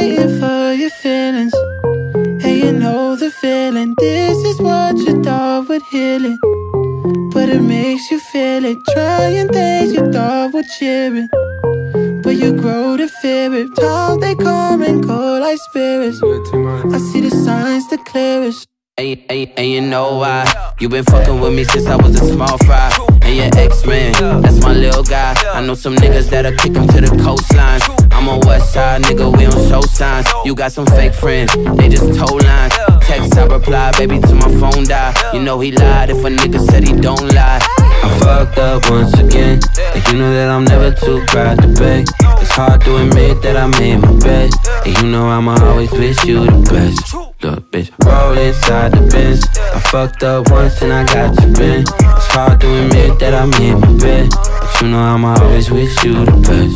Compensating for your feelings, and you know the feeling. This is what you thought would heal it, but it makes you feel it. Trying things you thought would cheer it, but you grow to fear it. Times they come and go like spirits. I see the signs the clearest. And you know why? You been fucking with me since I was a small fry. And your ex-man, that's my little guy. I know some niggas that'll kick him to the coastline. I'm on west side, nigga, we don't show signs. You got some fake friends, they just told lines. Text, I reply, baby, till my phone die. You know he lied if a nigga said he don't lie. I fucked up once again, and you know that I'm never too proud to beg. It's hard to admit that I made my bed, and you know I'ma always wish you the best. Look, bitch, roll inside the Benz. I fucked up once and I got you bent. It's hard to admit that I made my bed, but you know I'ma always wish you the best.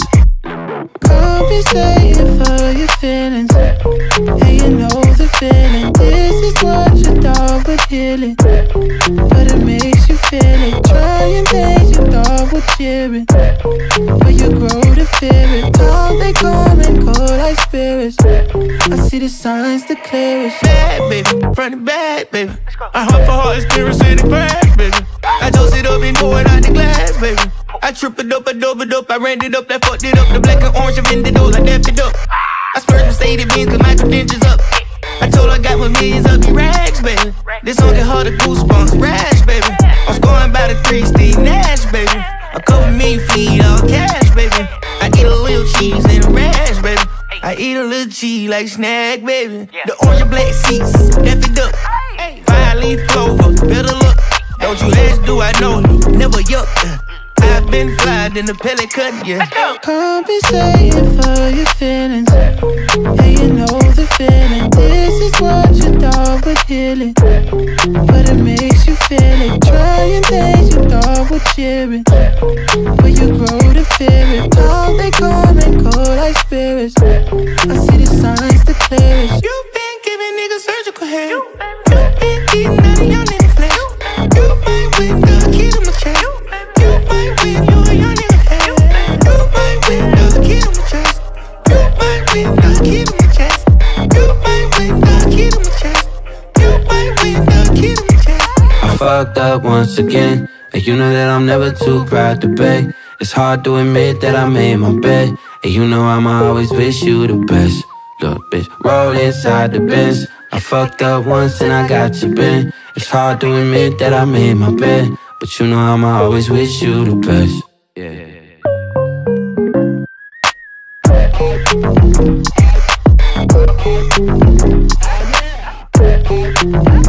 Compensating for your feelings, and you know the feeling. This is what you thought would heal it, but it makes you feel it. Trying things you thought would cheer it, but you grow to fear it. Times they come and go like spirits. I see the signs the clearest. Bad baby, front and back baby. I hunt for heart and spirits in the crash baby. I toast it up and pour it out the glass baby. I trip it up, I dope it up, I ran it up, I fucked it up. The black and orange, I bend it all, I dapped it up. I splurged Mercedes Benz, cause my credentials up. I told her I got my millions up, the rags, baby. This song get harder, goosebumps, rash, baby. I'm scoring by the 3 Steve Nash, baby. A couple million feet, all cash, baby. I eat a little cheese and a rash, baby. I eat a little cheese like snack, baby. The orange and black seats, F it up. 5-leaf clover, better look. Don't you ask, do I know you? Never yuck. I've been flying in the pellet cut, yeah. Compensating for your feelings, and you know the feeling. This is what you thought would heal it, but it makes you feel it. Trying things you thought would cheer it, but you grow to fear it. Times they come and go like spirits. I see the signs the clearest. You been giving niggas surgical hair. You been eating out of young nigga flesh. You might win the kid on my chest. You might win, you a young nigga head. You might win the kid on my chest. You might win the kid on my chest. You might win the kid on my chest. You might win the kid on my chest. I fucked up once again, and you know that I'm never too proud to beg. It's hard to admit that I made my bed, and you know I'ma always wish you the best. Look, bitch, roll inside the Benz. I fucked up once and I got you bent. It's hard to admit that I made my bed, but you know I'ma always wish you the best. Yeah.